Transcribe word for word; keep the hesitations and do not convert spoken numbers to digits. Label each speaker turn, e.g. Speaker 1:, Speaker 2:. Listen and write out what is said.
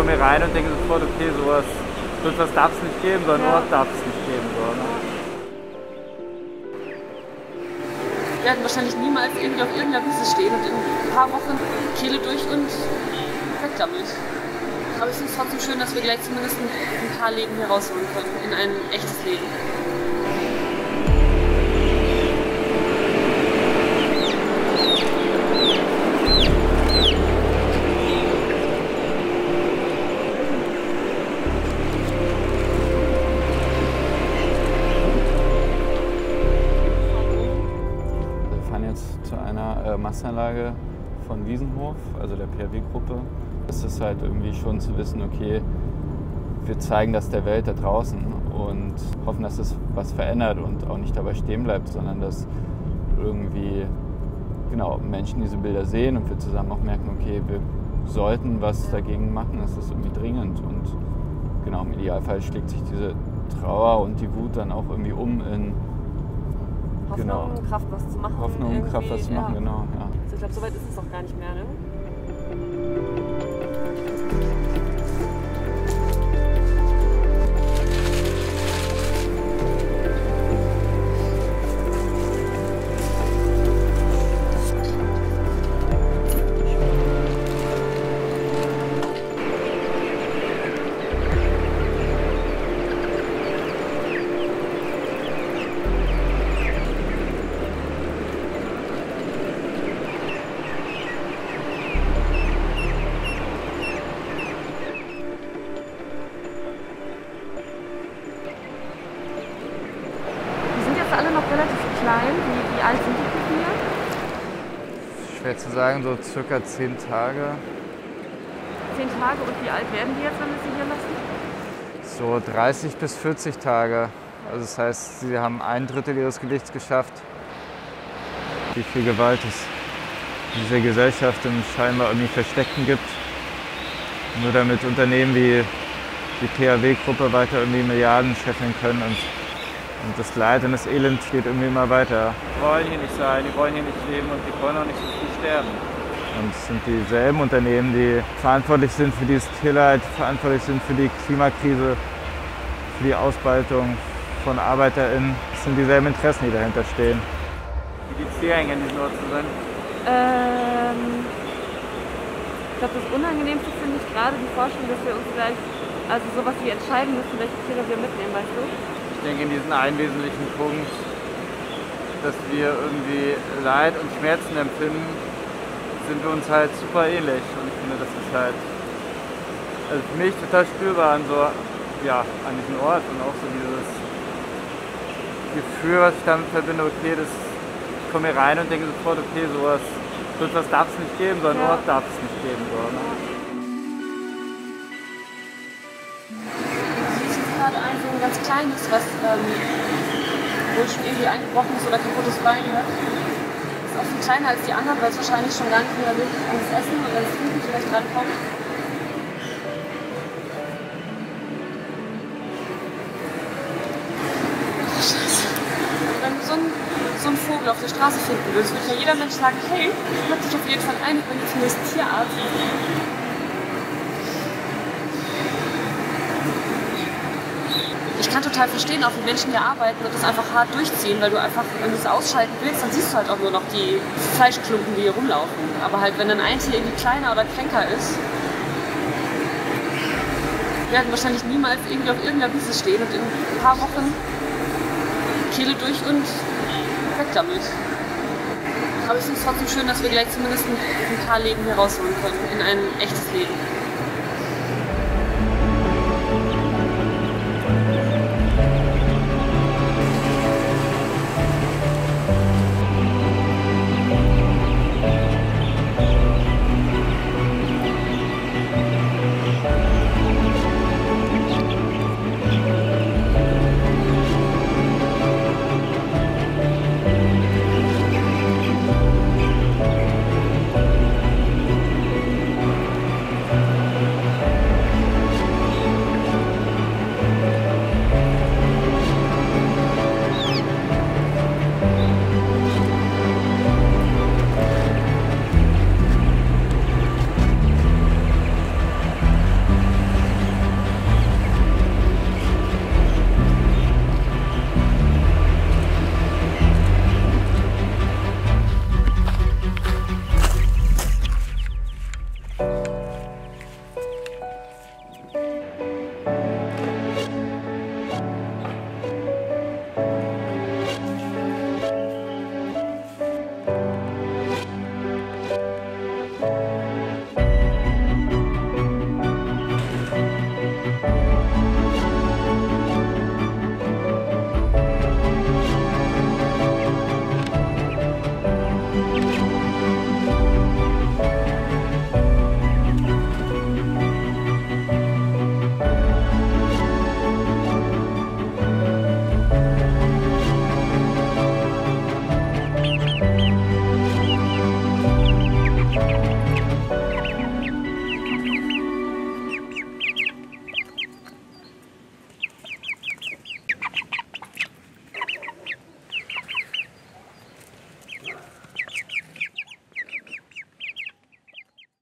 Speaker 1: komme hier rein und denke sofort, okay, sowas, so etwas darf es nicht geben, so einen
Speaker 2: ja.
Speaker 1: Ort darf es nicht geben. So, ne?
Speaker 2: Wir werden wahrscheinlich niemals irgendwie auf irgendeiner Wiese stehen und in ein paar Wochen Kehle durch und weg damit. Aber ich finde es trotzdem schön, dass wir gleich zumindest ein, ein paar Leben hier rausholen können, in ein echtes Leben.
Speaker 1: Zu einer äh, Massenanlage von Wiesenhof, also der P R W-Gruppe. Es ist halt irgendwie schon zu wissen, okay, wir zeigen das der Welt da draußen und hoffen, dass es was verändert und auch nicht dabei stehen bleibt, sondern dass irgendwie genau, Menschen diese Bilder sehen und wir zusammen auch merken, okay, wir sollten was dagegen machen, es ist irgendwie dringend und genau, im Idealfall schlägt sich diese Trauer und die Wut dann auch irgendwie um in
Speaker 2: Hoffnung,
Speaker 1: genau.
Speaker 2: Kraft, was zu machen.
Speaker 1: Hoffnung, Kraft, was zu machen,
Speaker 2: ja.
Speaker 1: genau. Ja.
Speaker 2: Also ich glaube, so weit ist es auch gar nicht mehr, ne? Alle noch relativ klein. Wie, wie alt sind die hier?
Speaker 1: Schwer zu sagen, so circa zehn Tage.
Speaker 2: Zehn Tage und wie alt werden die jetzt, wenn wir sie hier lassen?
Speaker 1: So dreißig bis vierzig Tage. Also das heißt, sie haben ein Drittel ihres Gewichts geschafft. Wie viel Gewalt es in dieser Gesellschaft im scheinbar irgendwie Versteckten gibt. Nur damit Unternehmen wie die P R W-Gruppe weiter irgendwie Milliarden scheffeln können. Und Und das Leid und das Elend geht irgendwie immer weiter. Die wollen hier nicht sein, die wollen hier nicht leben und die wollen auch nicht so viel sterben. Und es sind dieselben Unternehmen, die verantwortlich sind für dieses Tierleid, verantwortlich sind für die Klimakrise, für die Ausbeutung von ArbeiterInnen. Es sind dieselben Interessen, die dahinter stehen. Wie die Zierhänge in diesen Orten sind?
Speaker 2: Ähm, ich glaube, das Unangenehmste finde ich gerade die Vorstellung, dass wir uns gleich, also sowas wie entscheiden müssen, welche Tiere wir mitnehmen, weißt du?
Speaker 1: Ich denke, in diesem einen wesentlichen Punkt, dass wir irgendwie Leid und Schmerzen empfinden, sind wir uns halt super ähnlich. Und ich finde, das ist halt also für mich total spürbar an, so, ja, an diesem Ort und auch so dieses Gefühl, was ich damit verbinde, okay, das, ich komme hier rein und denke sofort, okay, sowas, so etwas darf es nicht geben, so einen
Speaker 2: ja.
Speaker 1: Ort darf es nicht geben. So, ne?
Speaker 2: Ein so ein ganz kleines, was ähm, wohl schon irgendwie eingebrochen ist oder kaputtes Bein hat. Ist auch viel kleiner als die anderen, weil es wahrscheinlich schon gar nicht mehr wirklich ans Essen oder ans Trinken vielleicht rankommt. Scheiße. Wenn du so einen, so einen Vogel auf der Straße finden willst, würde ja jeder Mensch sagen, hey, hat sich auf jeden Fall ein, wenn ich zumindest Tierarzt. Ich kann total verstehen, auch wie Menschen hier arbeiten und das einfach hart durchziehen, weil du einfach, wenn du es ausschalten willst, dann siehst du halt auch nur noch die Fleischklumpen, die hier rumlaufen. Aber halt, wenn dann ein Tier irgendwie kleiner oder kränker ist, wir werden wahrscheinlich niemals irgendwie auf irgendeiner Wiese stehen und in ein paar Wochen Kehle durch und weg damit. Aber ich finde es trotzdem schön, dass wir gleich zumindest ein paar Leben hier rausholen können, in ein echtes Leben.